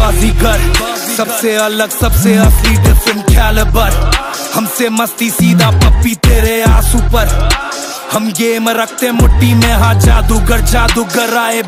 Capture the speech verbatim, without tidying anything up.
बाजीगर, सबसे अलग सबसे असली डिफरेंट कैलिबर। हमसे मस्ती सीधा पप्पी तेरे आंसू पर, हम गेम रखते मुट्ठी में, हाँ जादूगर जादूगर आए